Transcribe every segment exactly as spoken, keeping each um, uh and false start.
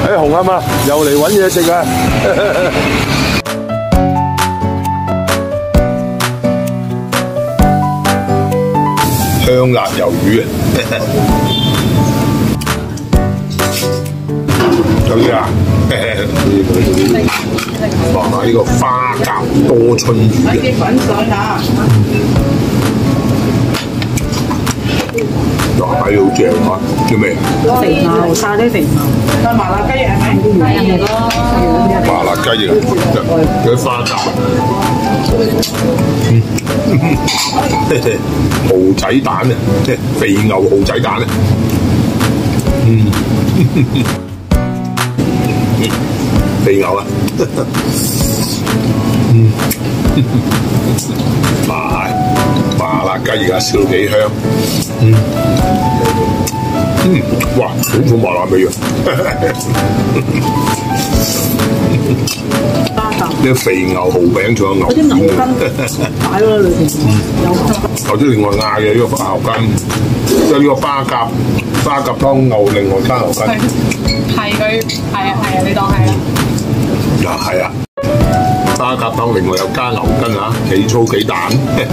誒紅啊嘛，又嚟揾嘢食啊！香辣魷魚啊！有啲啊，望下呢個花甲多春魚啊！ 滾水啊！ 哇，係好正啊！叫咩？ 肥牛，沙啲肥牛。麻辣雞翼係咪？係咯。 麻辣雞翼啊！嗰啲花甲。蠔仔蛋啊，即係肥牛蠔仔蛋啊！嗯，肥牛啊！嗯，麻麻辣雞翼啊，燒到幾香！嗯嗯，哇，好重麻辣味啊！呢個肥牛蠔餅仲有牛啲牛筋擺咗喺裏邊，有或者另外嗌嘅呢個牛筋，即係呢個花甲花甲湯牛，另外加牛筋。 係佢係啊係啊，你當係啦。 嗱係啊，花甲湯另外有加牛筋啊，幾粗幾彈。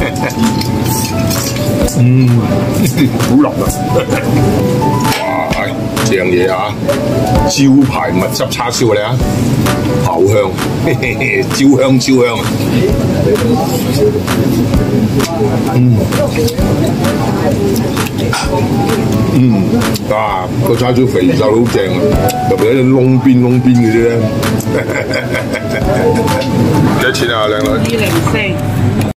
嗯，好腍啊！哇，正嘢啊！招牌蜜汁叉燒啊你啊，好香，焦香焦香。嗯，嗯，啊個叉燒肥瘦好正啊，特別喺窿邊窿邊嗰啲咧。幾多錢啊，靚女？ 二零四。